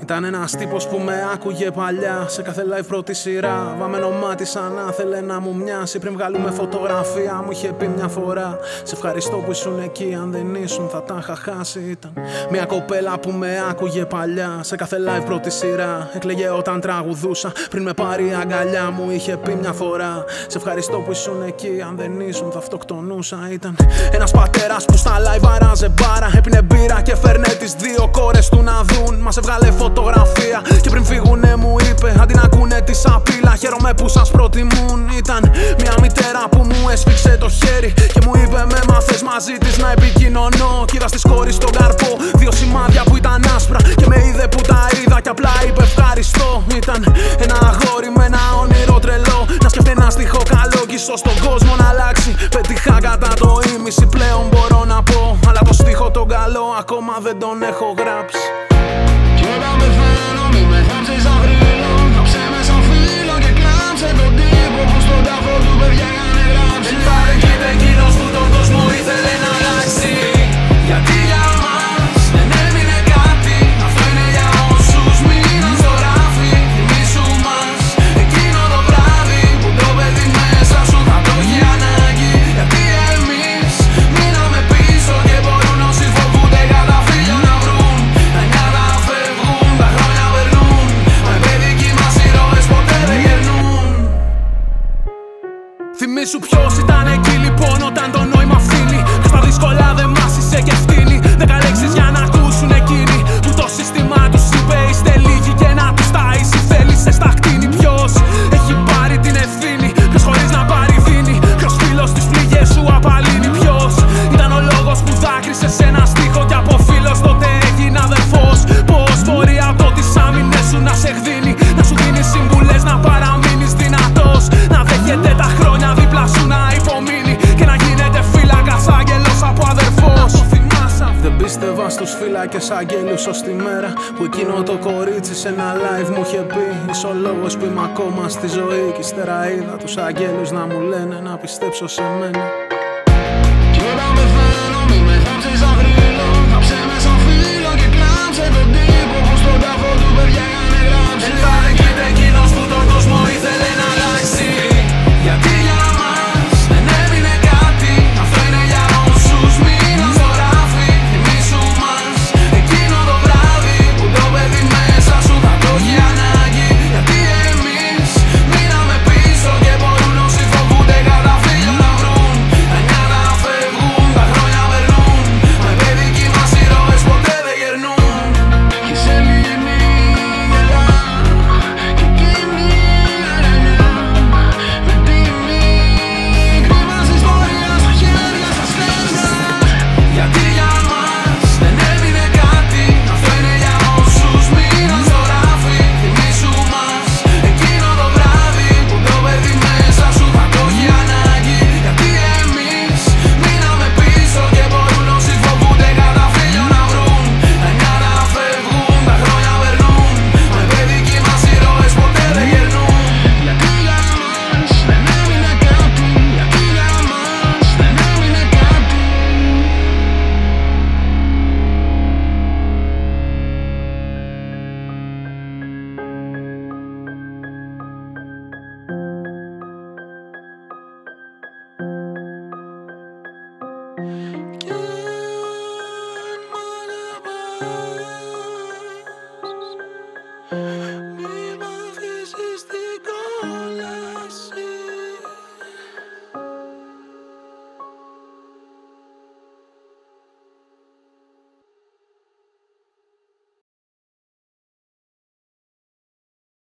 Ήταν ένας τύπος που με άκουγε παλιά σε κάθε live πρώτη σειρά. Βαμμένο μάτι σαν να θέλε να μου μοιάσει. Πριν βγάλουμε φωτογραφία μου είχε πει μια φορά: σε ευχαριστώ που ήσουν εκεί, αν δεν ήσουν θα τα είχα χάσει. Ήταν μια κοπέλα που με άκουγε παλιά σε κάθε live πρώτη σειρά. Έκλαιγε όταν τραγουδούσα. Πριν με πάρει η αγκαλιά μου είχε πει μια φορά: σε ευχαριστώ που ήσουν εκεί, αν δεν ήσουν θα αυτοκτονούσα. Ήταν ένας πατέρας που στα live άραζε μπάρα. Έπινε μπύρα και φέρνε τις δύο κόρες του να δουν. Μας έβγαλε φωτογραφία και πριν φύγουνε μου είπε: αντί να ακούνε τη σαπίλα, χαίρομαι που σας προτιμούν. Ήταν μια μητέρα που μου έσφιξε το χέρι και μου είπε: με μάθες μαζί της να επικοινωνώ. Κι είδα στις κόρης στον καρπό δύο σημάδια που ήταν άσπρα και με είδε που τα είδα και απλά είπε ευχαριστώ. Ήταν ένα αγόρι με ένα όνειρο τρελό, να σκεφτεί ένα στίχο καλό κι ίσως στον κόσμο να αλλάξει. Πέτυχα κατά το ίμιση πλέον μπορώ να πω, αλλά το στίχο τον καλό ακόμα δεν τον έχω γράψει. Κι όταν πεθαίνω μη με θάψεις σαν θρύλο, θάψε με σαν φίλο και κλάψε τον τύπο που στον τάφο του παιδιά είχανε γράψει. Δεν παρεκείται εκείνος που τον κόσμο ήθελε να αλλάξει, γιατί για μας δεν έμεινε κάτι. Αυτό είναι για όσους μείναν στο ράφι. Θυμήσου μας εκείνο το βράδυ που το παιδί μέσα σου θα το έχει ανάγκη. Γιατί εμείς μείναμε πίσω και μπορούν όσοι φοβούνται κατά φίλιο να βρουν. Τα νιάτα φεύγουν, τα χρόνια περνούν, με παιδικοί μας ήρωες ποτέ δεν γερνούν. Θυμήσου ποιος ήταν εκεί λοιπόν όταν το νόημα φθήνει. Και στα δύσκολα δεν μας είσαι και ευθύνη. 10 λέξεις για να ακούσουν εκείνοι που το σύστημα τους είπε είστε λίγοι και να τους ταΐσει. Θέλησες στα κτίνη. Ποιος έχει πάρει την ευθύνη, ποιος χωρίς να πάρει δίνει, ποιος φίλος τις πληγές σου απαλύνει. Ποιος ήταν ο λόγος που δάκρυσες σε ένα στίχο και από φίλος τότε έγινα αδερφός. Πώς μπορεί από τις άμυνες σου να σε γδίνει, να σου δίνει συμβουλές να παραμείνεις δυνατός, να δέχεται τα χρόνια δίπλα σου να υπομείνει και να γίνεται φύλακας άγγελος από αδερφός. Δεν πίστευα στους φύλακες αγγέλους ως τη μέρα που εκείνο το κορίτσι σε ένα live μου είχε πει: είσαι ο λόγος που είμαι ακόμα στη ζωή. Κι ύστερα είδα τους αγγέλους να μου λένε να πιστέψω σε μένα.